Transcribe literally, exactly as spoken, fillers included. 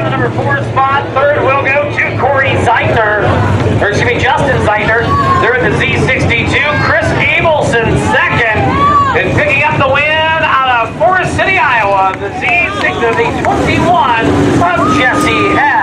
the number four spot. Third will go to Corey Zeitner, or excuse me, Justin Zeitner. They're in the Z sixty-two. Chris Abelson second, and picking up the win out of Forest City, Iowa. The Z six, the twenty-one from Jesse Hess.